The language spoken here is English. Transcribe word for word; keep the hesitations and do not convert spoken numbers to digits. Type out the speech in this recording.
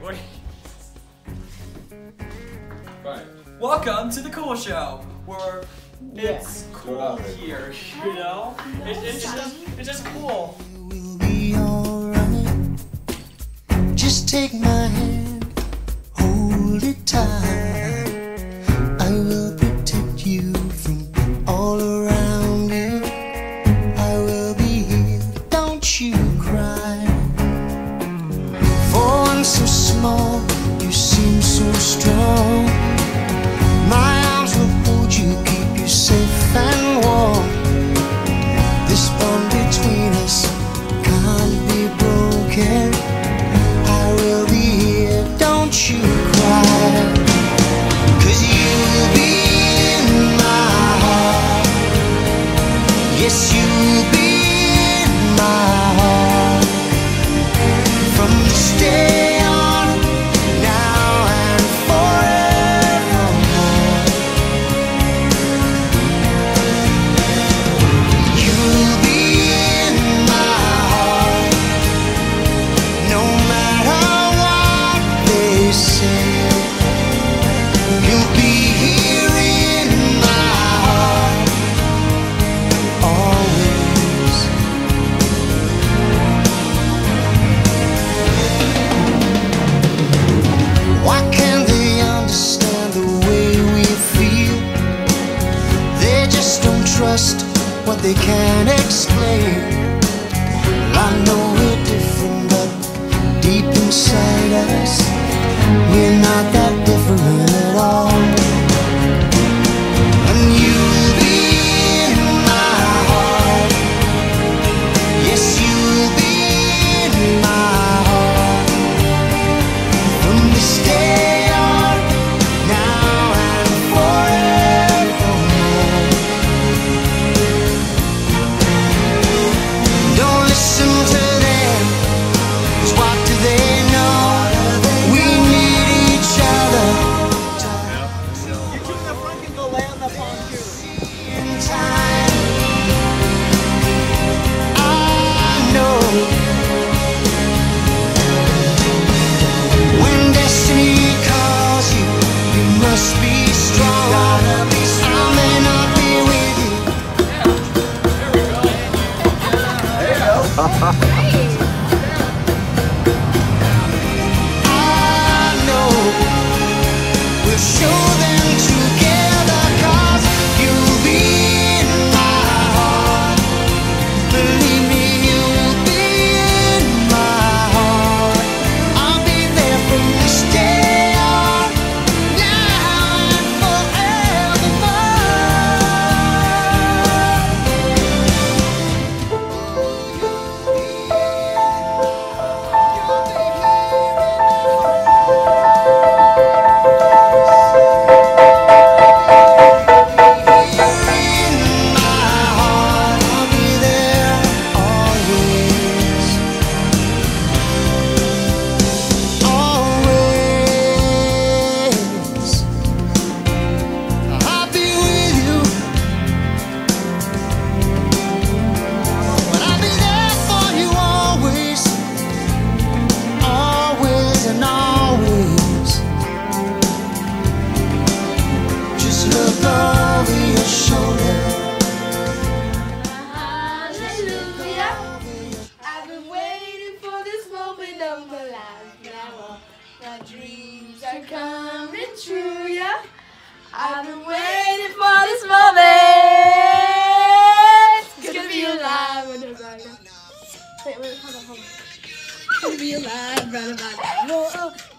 what? Right. Welcome to the Cool Show, where it's Yeah. cool here. You know, it, it's just it's just cool. We'll be alright. Just take my hand, hold it tight. I will protect you from all around you. I will be here, don't you cry. For one so small, you seem so strong. My arms will hold you, keep you safe and warm. This bond between us can't be broken. I will be here, don't you cry. 'Cause you'll be in my heart. Yes, you'll be in my heart. From this day on, now and forevermore. You'll be in my heart. No matter what they say. You'll be here in my heart. Always. Why can't they understand the way we feel? They just don't trust what they can't explain. Well, I know we're different, but deep inside us, we're not that different at all. And you'll be in my heart. Yes, you'll be in my heart. From this day on, now and forevermore. Don't listen to them, 'cause what do they know? We need each other. You two in the front can go lay on the palm too. In time, I know when destiny calls you, you must be strong. I may not be with you. I know we'll show them together, 'cause you'll be in my heart. Believe me, you'll be in my heart. I'll be there from this day on, now and look over your shoulder. Hallelujah. I've been waiting for this moment of my life now. My dreams are coming true, yeah. I've been waiting for this moment. It's gonna be alive when it's right now. Wait, wait, hold on, hold on. It's gonna be alive right about now. Whoa, oh.